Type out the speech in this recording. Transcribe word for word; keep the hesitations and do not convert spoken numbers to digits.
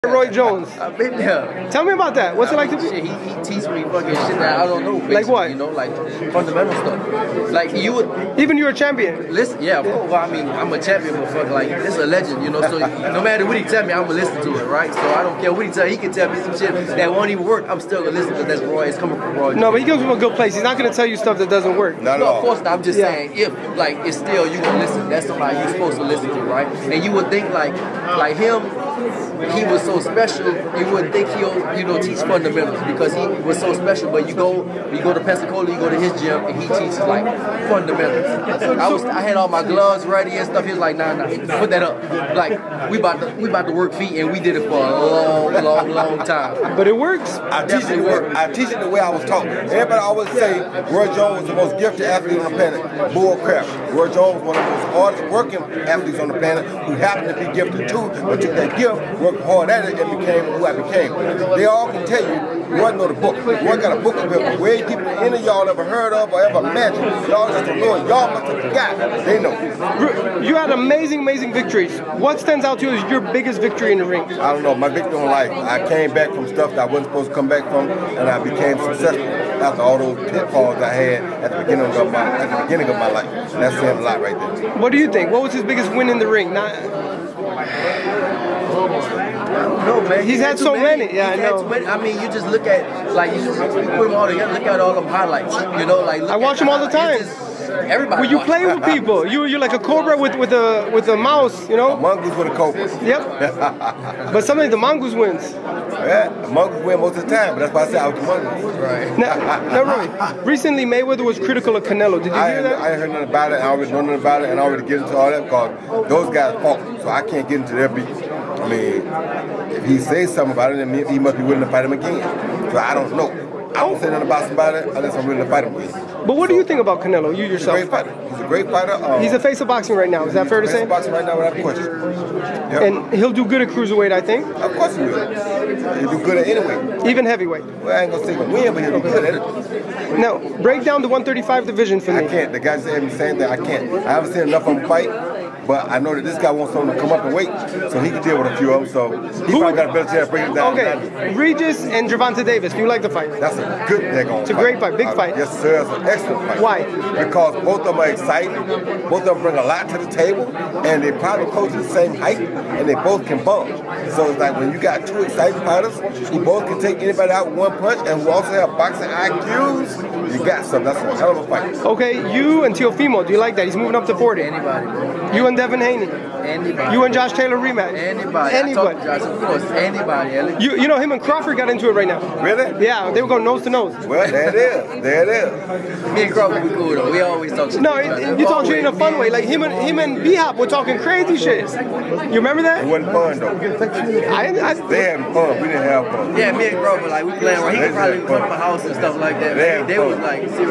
Roy Jones. I've been there. Tell me about that. What's I it like mean, to be? shit, he, he teaches me fucking shit that I don't know. Like what? You know, like fundamental stuff. Like you would. Even you're a champion. Listen, yeah, of course. Well, I mean, I'm a champion, but fuck, like this is a legend, you know. So no matter what he tell me, I'm gonna listen to it, right? So I don't care what he tell. He can tell me some shit that won't even work. I'm still gonna listen because that's Roy. It's coming from Roy. No, but he comes from a good place. He's not gonna tell you stuff that doesn't work. Not no, of course not. I'm just yeah. saying, if like it's still you gonna listen. That's somebody you're supposed to listen to, right? And you would think like, like him. He was so special, you wouldn't think he'll, you know, teach fundamentals because he was so special. But you go, you go to Pensacola, you go to his gym, and he teaches like fundamentals. I was, I had all my gloves ready and stuff. He was like, nah, nah, put that up. Like we about to, we about to work feet, and we did it for a long, long, long time. But it works. I teach it. Work. I teach it the way I was taught. Everybody always say Roy Jones was the most gifted athlete on the planet. Bull crap. Roy Jones was one of the most hardest working athletes on the planet who happened to be gifted too, but took that gift, worked hard at it, and became who I became. They all can tell you, Roy know the book. Roy got a book of it, way deeper than any of y'all ever heard of or ever imagined. Y'all just don't know it. Y'all must have forgot. They know. You had amazing, amazing victories. What stands out to you as your biggest victory in the ring? I don't know. My victory in life. I came back from stuff that I wasn't supposed to come back from, and I became successful after all those pitfalls I had at the beginning of my at the beginning of my life. And that's saying a lot right there. What do you think? What was his biggest win in the ring? Not. No, man. He's had so many. many. Yeah, I know. Many. I mean, you just look at, like, you just put them all together, look at all them highlights. You know, like, I watch them all the time. Just, everybody. When you play with people, you you're like a cobra with with a with a mouse, you know. A mongoose with a cobra. Yep. But sometimes the mongoose wins. Yeah, a mongoose wins most of the time, but that's why I said I was the mongoose. Right. Now, now really, recently Mayweather was critical of Canelo. Did you I, hear that? I heard nothing about it. I already know nothing about it, and I already get into all that because those guys fought, so I can't get into their beef. I mean, if he says something about it, then he must be willing to fight him again. So I don't know. I don't say nothing about somebody unless I'm willing to fight him with. But what so, do you think about Canelo? You yourself? He's a great fighter. He's a great fighter. Um, he's the face of boxing right now. Is that fair to say? Face of boxing right now without question. Yep. And he'll do good at cruiserweight, I think. Of course he will. He'll do good at any weight. Even heavyweight. Well, I ain't gonna say he'll win, but he'll do good at it. Now, break down the one thirty-five division for me. I can't. The guys say the same thing. I can't. I haven't seen enough of him fight. But I know that this guy wants someone to come up and wait, so he can deal with a few of them. So he probably got a better chance to bring it down. Okay, Regis and Gervonta Davis. Do you like the fight? That's a good daggone It's a great fight, big uh, fight. Yes, sir. It's an excellent fight. Why? Because both of them are exciting. Both of them bring a lot to the table, and they probably close to the same height, and they both can bump. So it's like when you got two exciting fighters who both can take anybody out with one punch, and who also have boxing I Qs, you got something. That's a hell of a fight. Okay, you and Teofimo. Do you like that? He's moving up to forty. Anybody, bro. You and Devin Haney. Anybody. You and Josh Taylor rematch. Anybody. Anybody. I Josh, of course, anybody. You you know him and Crawford got into it right now. Really? Yeah, they were going nose to nose. Well, there it is. There it is. Me and Crawford, we cool though. We always talk shit. No, it, you talk shit in a fun way. Like him and him and B-Hop were talking crazy shit. You remember that? It wasn't fun though. I, I, they having fun. We didn't have fun. Yeah, me and Crawford, like we playing. Right. He could probably come to my house and stuff like that. They, they was like.